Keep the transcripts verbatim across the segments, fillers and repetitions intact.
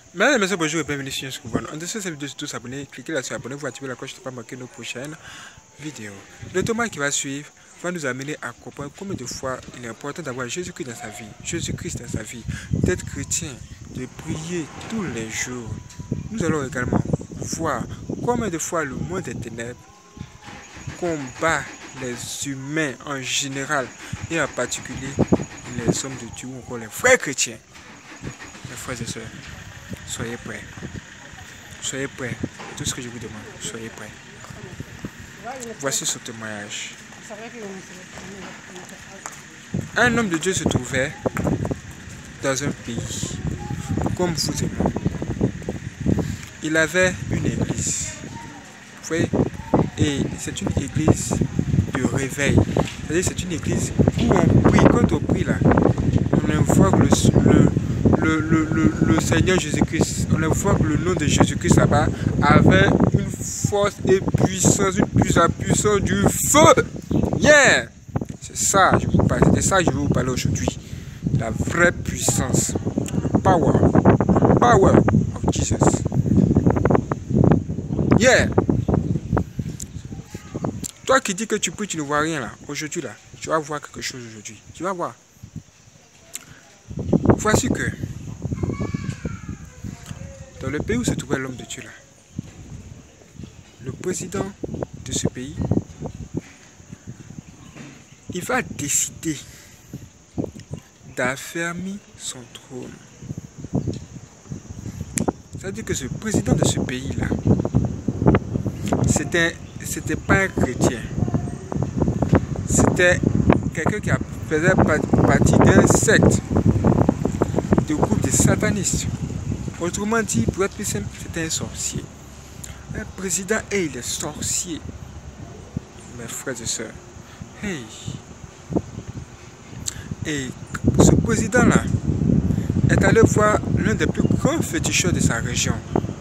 Mesdames et messieurs, bonjour et bienvenue sur Youscoubon. En dessous de cette vidéo, surtout s'abonner, cliquez là sur abonner-vous, activez la cloche pour ne pas manquer nos prochaines vidéos. Le Thomas qui va suivre va nous amener à comprendre combien de fois il est important d'avoir Jésus-Christ dans sa vie, Jésus-Christ dans sa vie, d'être chrétien, de prier tous les jours. Nous allons également voir combien de fois le monde des ténèbres combat les humains en général et en particulier les hommes de Dieu ou encore les vrais chrétiens. Mes frères et sœurs, soyez prêts. Soyez prêts. Tout ce que je vous demande, soyez prêts. Voici ce témoignage. Un homme de Dieu se trouvait dans un pays, comme vous et moi. Il avait une église. Vous voyez? Et c'est une église de réveil. C'est-à-dire c'est une église où on prie. Quand on prie là, on invoque le, le, le, le, le Seigneur Jésus-Christ. On invoque le nom de Jésus-Christ là-bas avec une force et puissance, une puissance, puissance du feu. Yeah! C'est ça, je vous parle. C'est ça que je vais vous parler aujourd'hui. La vraie puissance. Le power. Le power of Jesus. Yeah! Toi qui dis que tu pries, tu ne vois rien là. Aujourd'hui là, tu vas voir quelque chose aujourd'hui. Tu vas voir. Voici que dans le pays où se trouvait l'homme de Dieu là, le président de ce pays, il va décider d'affermir son trône. C'est-à-dire que ce président de ce pays là, c'était c'était pas un chrétien. C'était quelqu'un qui faisait partie d'un secte, de groupe de satanistes. Autrement dit, pour être plus simple, c'était un sorcier. Un président et il est sorcier. Mes frères et sœurs. Hey. Et ce président-là est allé voir l'un des plus grands féticheurs de sa région.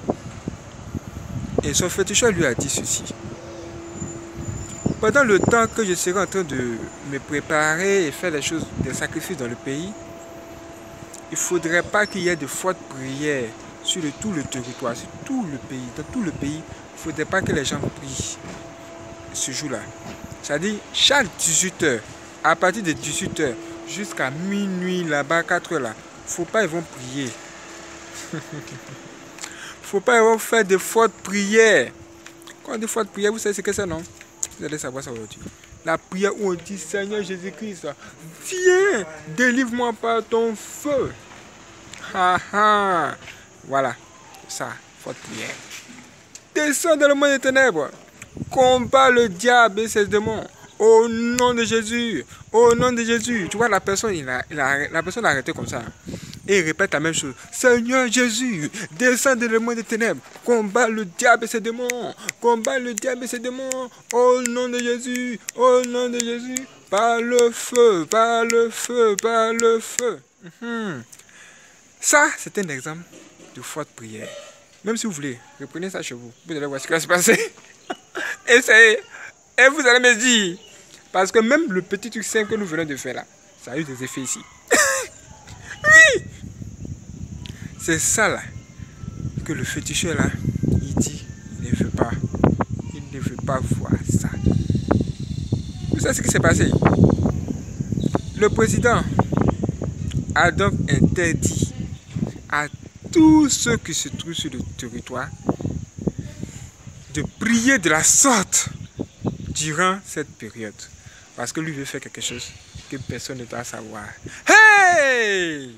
Et son féticheur lui a dit ceci. Pendant le temps que je serai en train de me préparer et faire les choses, des sacrifices dans le pays, il ne faudrait pas qu'il y ait de fortes prières sur le, tout le territoire, sur tout le pays. Dans tout le pays, il ne faudrait pas que les gens prient ce jour-là. C'est-à-dire, chaque dix-huit heures, à partir de dix-huit heures jusqu'à minuit, là-bas, quatre heures, là, il ne faut pas ils vont prier. Il ne faut pas ils vont faire de fortes prières. Quand on dit fortes prières, vous savez ce que c'est, non? Vous allez savoir ça aujourd'hui. La prière où on dit Seigneur Jésus-Christ, viens, délivre-moi par ton feu. Ha ha. Voilà, ça, forte prière. Descends dans le monde des ténèbres. Combat le diable et ses démons. Au nom de Jésus. Au nom de Jésus. Tu vois, la personne, il a, il a, la personne a arrêté comme ça. Et il répète la même chose. Seigneur Jésus, descends dans le monde des ténèbres. Combat le diable et ses démons. Combat le diable et ses démons. Au nom de Jésus. Au nom de Jésus. Par le feu. Par le feu. Par le feu. Mmh. Ça, c'est un exemple de forte prière. Même si vous voulez, reprenez ça chez vous. Vous allez voir ce qui va se passer. Essayez. Et vous allez me dire. Parce que même le petit truc simple que nous venons de faire là, ça a eu des effets ici. Oui. C'est ça là que le féticheur là, il dit, il ne veut pas. Il ne veut pas voir ça. Vous savez ce qui s'est passé? Le président a donc interdit à tous ceux qui se trouvent sur le territoire de prier de la sorte durant cette période. Parce que lui veut faire quelque chose que personne ne doit savoir. Hey!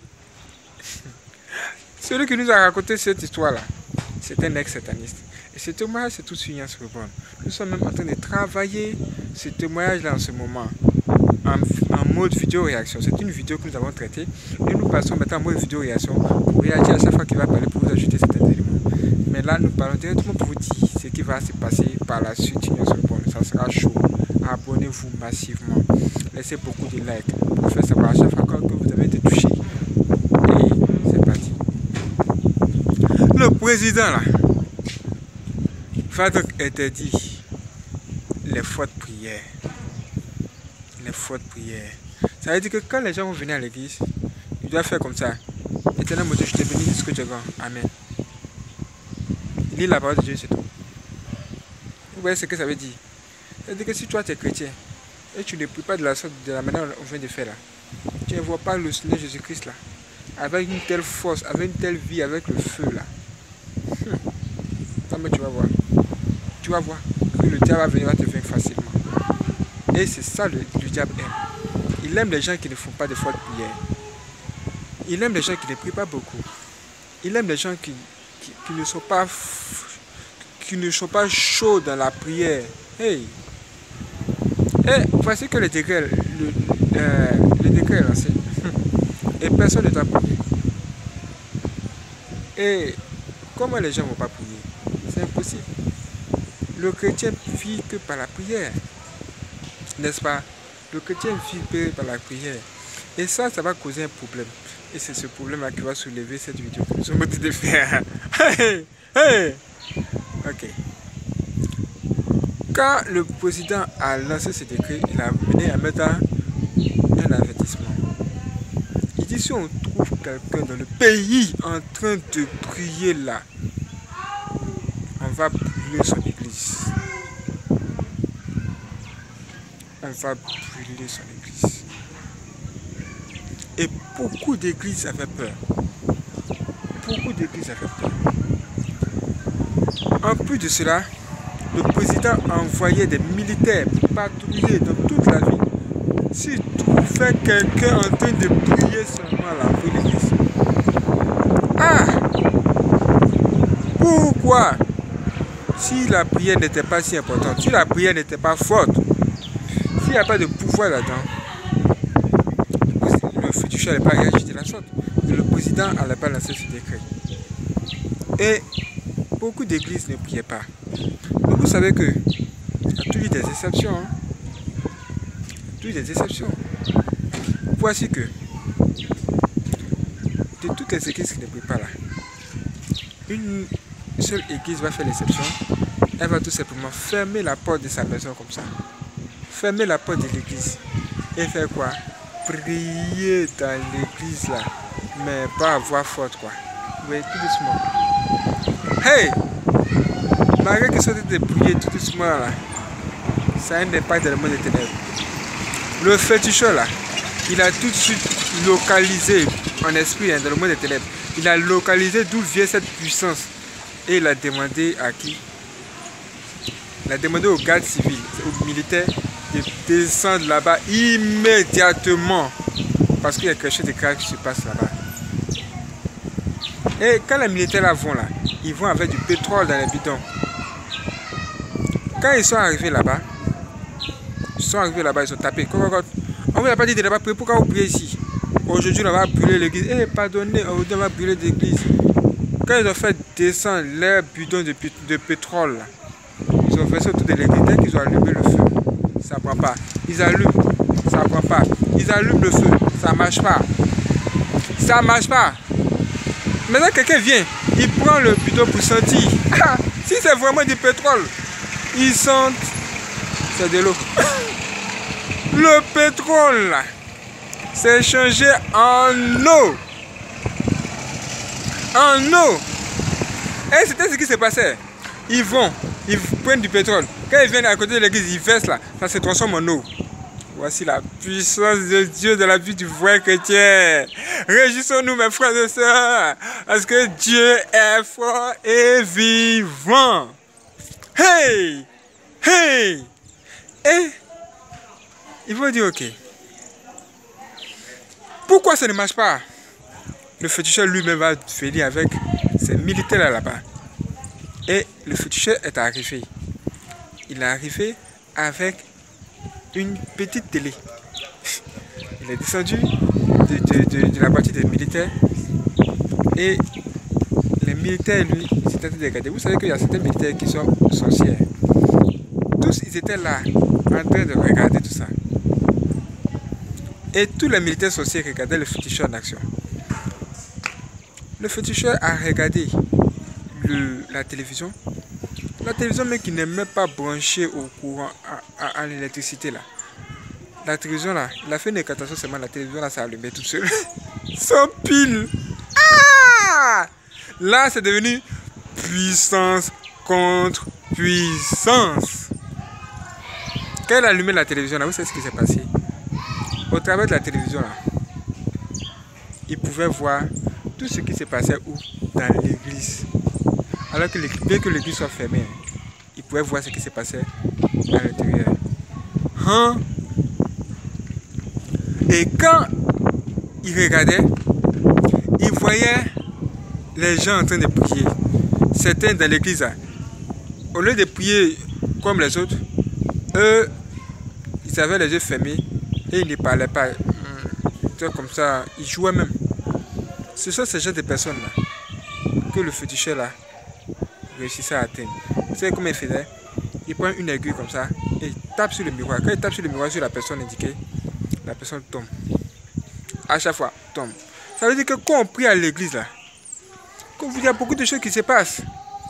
Celui qui nous a raconté cette histoire-là, c'est un ex-sataniste. Et ce témoignage, c'est tout sur Youscoubon. Nous sommes même en train de travailler ce témoignage-là en ce moment, en, en mode vidéo-réaction. C'est une vidéo que nous avons traitée. Et nous passons maintenant en mode vidéo-réaction pour réagir à chaque fois qu'il va parler, pour vous ajouter certains éléments. Mais là, nous parlons directement pour vous dire ce qui va se passer par la suite. Ça sera chaud. Abonnez-vous massivement. Laissez beaucoup de likes pour faire savoir à chaque fois que vous avez été touché. Et c'est parti. Le président là va donc interdire les fortes prières. Les fortes prières. Ça veut dire que quand les gens vont venir à l'église, ils doivent faire comme ça. Éternel mon Dieu, je te bénis de ce que tu es grand. Amen. Lis la parole de Dieu, c'est tout. Vous voyez ce que ça veut dire? Ça veut dire que si toi tu es chrétien et tu ne pries pas de la sorte, de la manière dont on vient de faire là, tu ne vois pas le Seigneur Jésus-Christ là, avec une telle force, avec une telle vie, avec le feu là. Hum. Non, mais tu vas voir. Tu vas voir que le diable va venir va te vaincre facilement. Et c'est ça le, le diable aime. Il aime les gens qui ne font pas de foi de prière. Il aime les gens qui ne prient pas beaucoup. Il aime les gens qui, qui, qui ne sont pas qui ne sont pas chauds dans la prière. Hey! Et voici que le décret, le, euh, le décret est lancé. Et personne ne t'a prié. Et comment les gens ne vont pas prier? C'est impossible. Le chrétien vit que par la prière. N'est-ce pas? Le chrétien vit que par la prière. Et ça, ça va causer un problème. Et c'est ce problème-là qui va soulever cette vidéo que nous sommes en train de faire. Hey! Hey! Ok. Quand le président a lancé ce décret, il a mené à mettre un, un avertissement. Il dit si on trouve quelqu'un dans le pays en train de prier là, on va brûler son église. On va brûler son église. Et beaucoup d'églises avaient peur. Beaucoup d'églises avaient peur. En plus de cela, le président a envoyé des militaires pour patrouiller dans toute la ville. S'il trouvait quelqu'un en train de prier seulement là pour l'église. Ah! Pourquoi? Si la prière n'était pas si importante, si la prière n'était pas forte, s'il n'y a pas de pouvoir là-dedans, le féticheur n'allait pas réagir de la sorte. Et le président n'allait pas lancer ce décret. Et beaucoup d'églises ne priaient pas. Mais vous savez que il y a toujours des exceptions. Hein? Toujours des exceptions. Voici que de toutes les églises qui ne prient pas là, une seule église va faire l'exception. Elle va tout simplement fermer la porte de sa maison comme ça. Fermer la porte de l'église. Et faire quoi? Prier dans l'église là. Mais pas avoir faute quoi. Vous voyez, tout doucement. Hey! Malgré qu'ils sont en train de prier tout doucement là, ça a un impact dans le monde des ténèbres. Le féticheur là, il a tout de suite localisé en esprit hein, dans le monde des ténèbres. Il a localisé d'où vient cette puissance. Et il a demandé à qui? Il a demandé aux gardes civils, aux militaires, de descendre là-bas immédiatement. Parce qu'il y a quelque chose de grave qui se passe là-bas. Et quand les militaires là vont là, ils vont avec du pétrole dans les bidons. Quand ils sont arrivés là-bas, ils sont arrivés là-bas, ils ont tapé. On ne vous a pas dit de ne pas prier, pourquoi vous priez ici? Aujourd'hui, on va brûler l'église. Eh, pardonnez, aujourd'hui, on va brûler l'église. Quand ils ont fait descendre leurs bidons de, de pétrole, là, ils ont versé autour de l'église. Dès qu'ils ont allumé le feu, ça ne prend pas. Ils allument, ça ne prend pas. Ils allument le feu, ça ne marche pas. Ça ne marche pas. Maintenant, quelqu'un vient, il prend le bidon pour sentir. Ah, si c'est vraiment du pétrole, ils sentent, c'est de l'eau. Le pétrole, c'est changé en eau. En eau. Et c'était ce qui se passait. Ils vont, ils prennent du pétrole. Quand ils viennent à côté de l'église, ils versent là, ça se transforme en eau. Voici la puissance de Dieu dans la vie du vrai chrétien. Réjouissons-nous, mes frères et sœurs, parce que Dieu est fort et vivant. Hey! Hey! Et ils vont dire, ok. Pourquoi ça ne marche pas? Le féticheur lui-même va venir avec ses militaires là-bas. Et le féticheur est arrivé. Il est arrivé avec une petite télé. Il est descendu de, de, de, de la voiture des militaires. Et les militaires, lui, ils étaient en train de regarder. Vous savez qu'il y a certains militaires qui sont sorcières. Tous, ils étaient là, en train de regarder tout ça. Et tous les militaires sorciers regardaient le féticheur en action. Le féticheur a regardé le, la télévision. La télévision, mais qui n'est même pas branchée au courant, à, à, à l'électricité là. La télévision là, il a fait une incantation seulement, la télévision là s'est allumée toute seule. Sans pile. Là, c'est devenu puissance contre puissance. Quand il a allumé la télévision, là, vous savez ce qui s'est passé? Au travers de la télévision, là, il pouvait voir tout ce qui se passait où? Dans l'église. Alors que bien que l'église soit fermée, il pouvait voir ce qui se passait à l'intérieur. Hein? Et quand il regardait, il voyait les gens en train de prier. Certains dans l'église, au lieu de prier comme les autres, eux, ils avaient les yeux fermés et ils ne parlaient pas. Comme ça, ils jouaient même. Ce sont ces gens de personnes-là que le féticheur là réussissait à atteindre. Vous savez comment il faisait? Il prend une aiguille comme ça et il tape sur le miroir. Quand il tape sur le miroir sur la personne indiquée, la personne tombe. À chaque fois, tombe. Ça veut dire que quand on prie à l'église là, quand il y a beaucoup de choses qui se passent,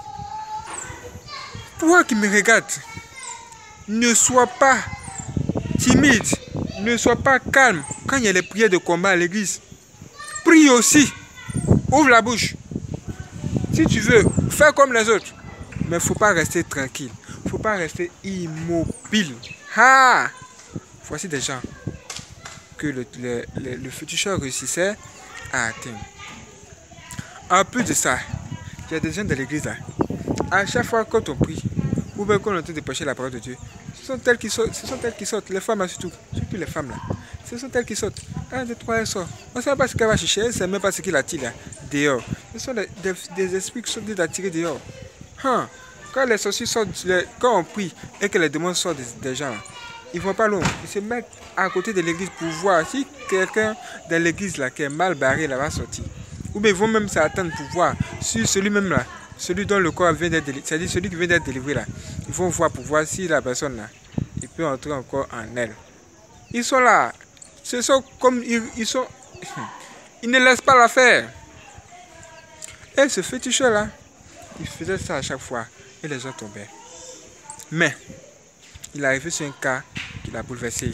toi qui me regardes, ne sois pas timide, ne sois pas calme quand il y a les prières de combat à l'église. Prie aussi. Ouvre la bouche. Si tu veux, fais comme les autres. Mais il ne faut pas rester tranquille. Il ne faut pas rester immobile. Ah! Voici des gens que le, le, le, le féticheur réussissait à atteindre. En plus de ça, il y a des gens de l'église là. À chaque fois quand on prie, ou bien quand on est en train de prêcher la parole de Dieu, ce sont elles qui sautent, ce sont elles qui sautent, les femmes surtout, surtout les femmes là. Ce sont elles qui sautent. Un, deux, trois, elles sortent. On ne sait pas ce qu'elle va chercher, elle ne sait même pas ce qu'il attire là, dehors. Ce sont des, des, des esprits qui sont attirés dehors. Hein? Quand les sorciers sortent, les, quand on prie et que les démons sortent des, des gens là, ils ne vont pas loin. Ils se mettent à côté de l'église pour voir si quelqu'un dans l'église là qui est mal barré là va sortir. Ou bien ils vont même s'attendre pour voir si celui-même là, celui dont le corps vient d'être délivré, c'est-à-dire celui qui vient d'être délivré là, ils vont voir pour voir si la personne là, il peut entrer encore en elle. Ils sont là. Ce sont comme ils, ils sont. Ils ne laissent pas la faire. Et ce féticheur là, il faisait ça à chaque fois et les gens tombaient. Mais il est arrivé sur un cas qui l'a bouleversé.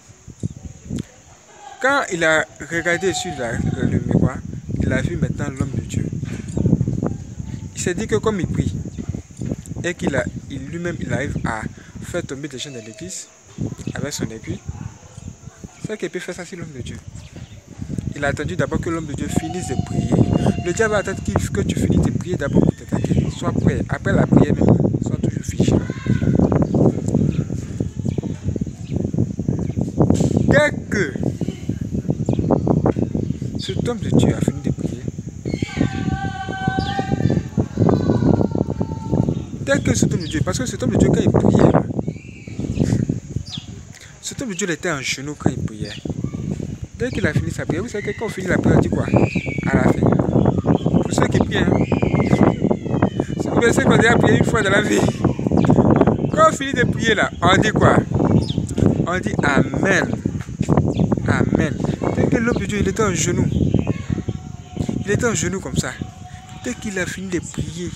Quand il a regardé sur la, le, le miroir, il a vu maintenant l'homme de Dieu. Il s'est dit que comme il prie et qu'il a, il lui-même il arrive à faire tomber des gens de l'église avec son aiguille, c'est qu'il peut faire ça sur l'homme de Dieu. Il a attendu d'abord que l'homme de Dieu finisse de prier. Le diable va attendre que tu finisses de prier d'abord pour t'attaquer. Sois prêt. Après la prière même, sois toujours fiché. Dès que cet homme de Dieu a fini de prier, dès que cet homme de Dieu, parce que cet homme de Dieu quand il priait, cet homme de Dieu était en genoux quand il priait. Dès qu'il a fini sa prière, vous savez que quand on finit la prière, on dit quoi? À la fin. Pour ceux qui prient, hein? Vous pensez qu'on a déjà prié une fois dans la vie. Quand on finit de prier là, on dit quoi? On dit Amen. Amen. Dès que l'homme de Dieu, il était en genoux. Il était en genoux comme ça. Dès qu'il a fini de prier,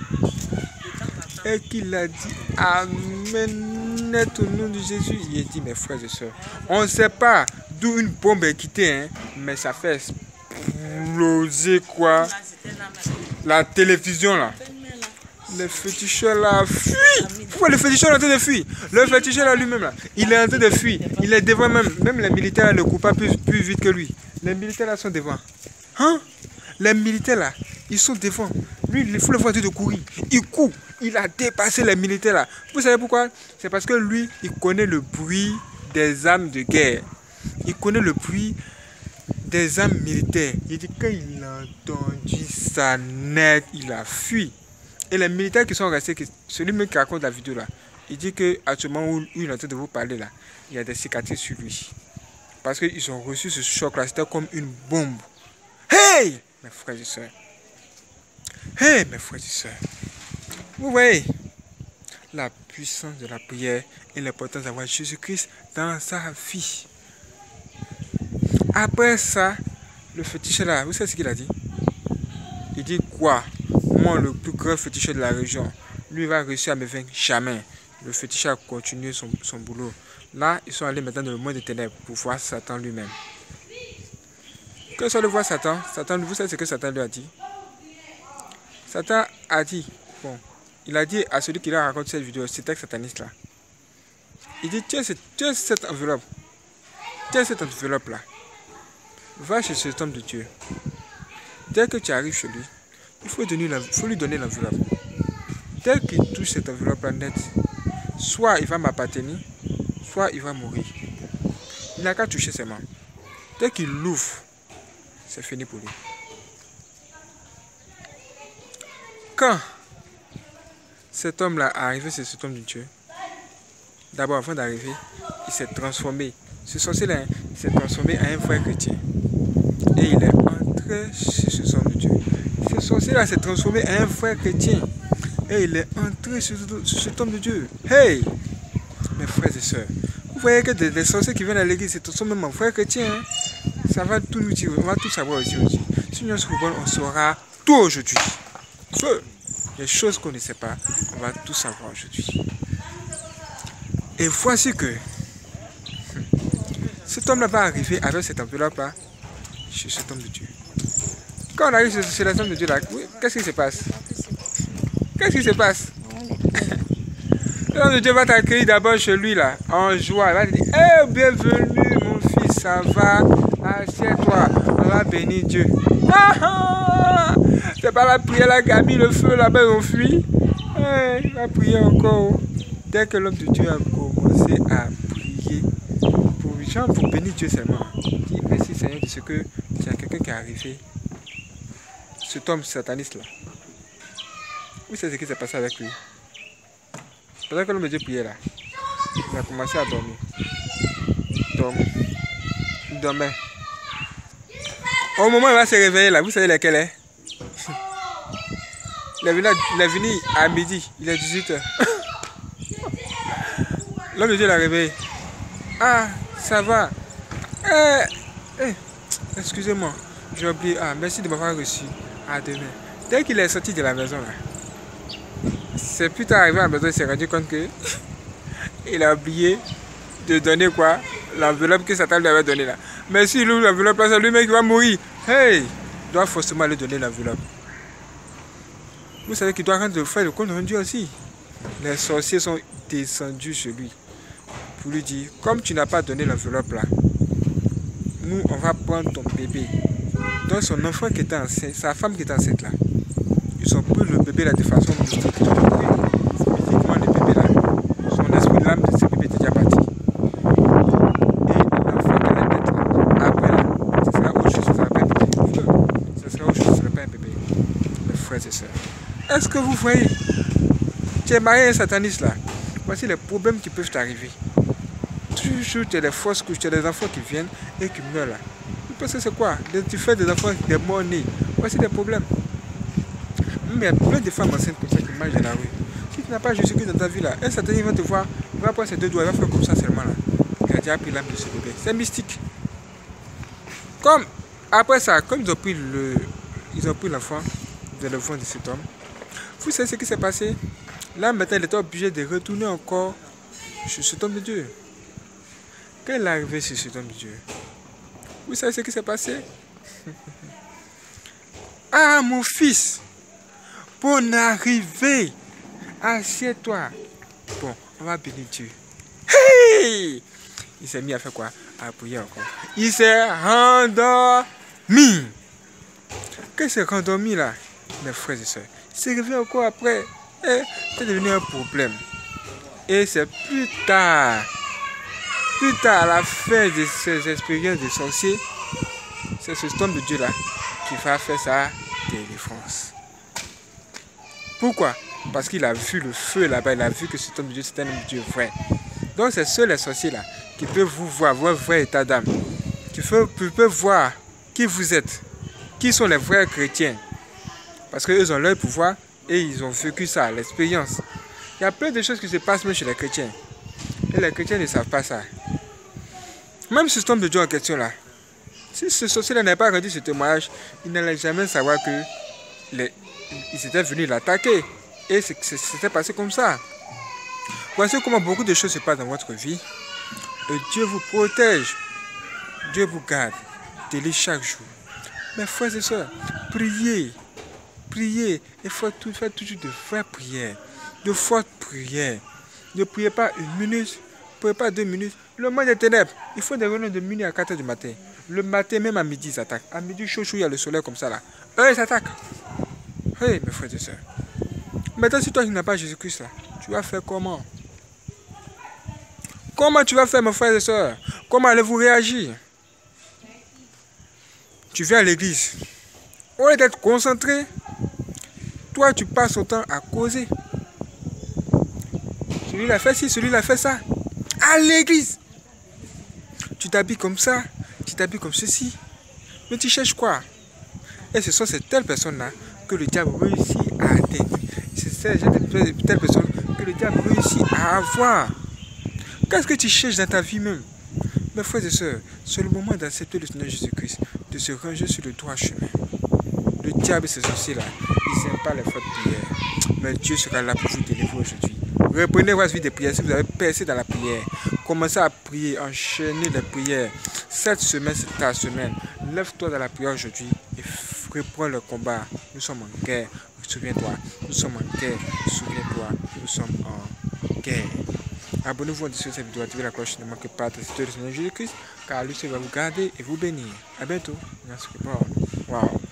et qu'il a dit Amen au nom de Jésus, il a dit mes frères et sœurs, on ne sait pas d'où une bombe est quittée, hein, mais ça fait exploser quoi? La télévision là. Le féticheur là fuit. Pourquoi le féticheur est en train de fuir? Le féticheur là lui-même là, il est en train de fuir. Il est devant même. Même les militaires ne courent pas plus, plus vite que lui. Les militaires là sont devant. Hein? Les militaires là, ils sont devant. Lui, il faut le voir de courir. Il court. Il a dépassé les militaires là. Vous savez pourquoi? C'est parce que lui, il connaît le bruit des armes de guerre. Il connaît le bruit des armes militaires. Il dit quand il a entendu ça net, il a fui. Et les militaires qui sont restés, celui même qui raconte la vidéo là, il dit qu'à ce moment où il est en train de vous parler là, il y a des cicatrices sur lui. Parce qu'ils ont reçu ce choc là, c'était comme une bombe. Hey mes frères et sœurs. Hey mes frères et sœurs. Vous voyez la puissance de la prière et l'importance d'avoir Jésus-Christ dans sa vie. Après ça, le féticheur là, vous savez ce qu'il a dit? Il dit quoi? Moi, le plus grand féticheur de la région, lui va réussir à me vaincre jamais. Le féticheur a continué son, son boulot. Là, ils sont allés maintenant dans le monde des ténèbres pour voir Satan lui-même. Quand ils sont allés voir Satan, Satan, vous savez ce que Satan lui a dit? Satan a dit, bon, il a dit à celui qui leur raconte cette vidéo, cet texte sataniste là. Il dit, tiens, tiens cette enveloppe. Tiens cette enveloppe là. Va chez cet homme de Dieu. Dès que tu arrives chez lui, il faut, donner la, faut lui donner l'enveloppe. Dès qu'il touche cette enveloppe là nette, soit il va m'appartenir, soit il va mourir. Il n'a qu'à toucher ses mains. Dès qu'il l'ouvre, c'est fini pour lui. Quand cet homme-là est arrivé, c'est cet homme de Dieu. D'abord, avant d'arriver, il s'est transformé. Ce sorcier-là, il s'est transformé en un vrai chrétien. Et il est entré chez ce homme de Dieu. Ce sorcier-là s'est transformé en un vrai chrétien. Et il est entré chez cet homme de Dieu. Hey! Mes frères et sœurs, vous voyez que des, des sorciers qui viennent à l'église, c'est sont même en frères chrétiens. Hein? Ça va tout nous dire, on va tout savoir aussi. aussi. Si nous sommes bons, on saura tout aujourd'hui. Feu! Les choses qu'on ne sait pas, on va tout savoir aujourd'hui. Et voici que cet homme-là va arriver avec cet enveloppe-là chez cet homme de Dieu. Quand on arrive chez, chez cet homme de Dieu là, oui, qu'est-ce qui se passe? Qu'est-ce qui se passe? L'homme de Dieu va t'accueillir d'abord chez lui là, en joie. Il va te dire, hey, bienvenue mon fils, ça va? Assieds-toi, on va bénir Dieu. Ah, ah, c'est pas la prière là qui a mis le feu là-bas, on fuit. Hey, il va prier encore. Dès que l'homme de Dieu a commencé à prier, pour, genre, pour bénir Dieu seulement, il dit merci Seigneur de ce que il y a quelqu'un qui est arrivé. Cet homme sataniste là. Vous savez ce qui s'est passé avec lui? Pendant que l'homme de Dieu priait là, il a commencé à dormir. Dormir. Il dormait. Au moment où il va se réveiller là, vous savez lequel est? Il est venu, il est venu à midi, il est dix-huit heures. L'homme de Dieu l'a réveillé. Ah, ça va. Eh, eh, excusez-moi, j'ai oublié. Ah, merci de m'avoir reçu. À demain. Dès qu'il est sorti de la maison là, c'est plus tard arrivé à la maison, il s'est rendu compte que il a oublié de donner quoi? L'enveloppe que Satan lui avait donnée là. Mais s'il ouvre l'enveloppe là, c'est lui-même qui va mourir. Hey! Il doit forcément lui donner l'enveloppe. Vous savez qu'il doit rendre, faire le compte rendu aussi. Les sorciers sont descendus chez lui pour lui dire, comme tu n'as pas donné l'enveloppe là, nous on va prendre ton bébé. Donc son enfant qui était enceinte, sa femme qui était enceinte là, ils ont pris le bébé là de façon mystique. Ils ont pris mystiquement le bébé là. Son esprit, l'âme de ce bébé était déjà parti. Et l'enfant qui allait naître là, après là, ce sera autre chose, ce sera pas un bébé. Ce sera autre chose, ce sera pas un bébé. Mes frères et sœurs. Est-ce que vous voyez? Tu es marié à un sataniste là. Voici les problèmes qui peuvent t'arriver. Toujours tu as des fausses couches, tu as des enfants qui viennent et qui meurent là. Parce que c'est quoi? Tu fais des enfants, des morts nés. Voici des problèmes. Mais il y a plein de femmes enceintes comme ça qui marchent dans la rue. Si tu n'as pas Jésus-Christ dans ta vie là, un sataniste va te voir, il va prendre ses deux doigts, il va faire comme ça seulement là. Il a déjà pris l'âme de ce bébé. C'est mystique. Comme après ça, comme ils ont pris le, ils ont pris l'enfant de l'enfant de cet homme. Vous savez ce qui s'est passé? Là maintenant, il était obligé de retourner encore chez cet homme de Dieu. Quand il est arrivé chez cet homme de Dieu, vous savez ce qui s'est passé? Ah mon fils, bon arrivée, assieds-toi. Bon, on va bénir Dieu. Hey! Il s'est mis à faire quoi? À prier encore. Il s'est rendormi. Qu'est-ce qu'il s'est rendormi là? Mes frères et sœurs, il s'est réveillé encore après. Et c'est devenu un problème. Et c'est plus tard, plus tard à la fin de ces expériences de sorciers, c'est ce homme de Dieu là qui va faire sa délivrance. Pourquoi? Parce qu'il a vu le feu là-bas, il a vu que cet homme de Dieu c'est un homme de Dieu vrai. Donc c'est seuls les sorciers là qui peuvent vous voir, votre vrai état d'âme, qui peuvent, peuvent voir qui vous êtes, qui sont les vrais chrétiens. Parce qu'eux ont leur pouvoir et ils ont vécu ça, l'expérience. Il y a plein de choses qui se passent même chez les chrétiens. Et les chrétiens ne savent pas ça. Même ce homme de Dieu en question là, si ce sorcier-là n'avait pas rendu ce témoignage, il n'allait jamais savoir que les, ils étaient venus l'attaquer. Et c'était passé comme ça. Voici comment beaucoup de choses se passent dans votre vie. Et Dieu vous protège. Dieu vous garde. Délai chaque jour. Mes frères et sœurs, priez. prier. Il faut tout, faire toujours de vraies prières. De fortes prières. Ne priez pas une minute. Ne priez pas deux minutes. Le monde des ténèbres. Il faut des réunions de minuit à quatre heures du matin. Le matin, même à midi, ils s'attaquent. À midi, chaud, chaud, il y a le soleil comme ça là. Eux, ils s'attaquent. Hey, mes frères et sœurs. Maintenant, si toi qui n'as pas Jésus-Christ là, tu vas faire comment? Comment tu vas faire, mes frères et sœurs? Comment allez-vous réagir? Tu viens à l'église. Au lieu d'être concentré, toi, tu passes ton temps à causer. Celui-là a fait ci, celui-là a fait ça. À l'église. Tu t'habilles comme ça, tu t'habilles comme ceci. Mais tu cherches quoi? Et ce sont ces telles personnes-là que le diable réussit à atteindre. C'est ces telles personnes que le diable réussit à avoir. Qu'est-ce que tu cherches dans ta vie même? Mes frères et sœurs, c'est le moment d'accepter le Seigneur Jésus-Christ, de se ranger sur le droit chemin. Le diable et ses sorciers-là, ils n'aiment pas les fautes prières. Mais Dieu sera là pour vous délivrer aujourd'hui. Reprenez votre vie de prière. Si vous avez percé dans la prière, commencez à prier, enchaînez les prières. Cette semaine, c'est ta semaine. Lève-toi dans la prière aujourd'hui et reprends le combat. Nous sommes en guerre. Souviens-toi, nous sommes en guerre. Souviens-toi, nous sommes en guerre. Abonnez-vous à cette vidéo, activez la cloche, ne manquez pas de citer le Seigneur Jésus-Christ, car lui va vous garder et vous bénir. A bientôt. Merci. Wow.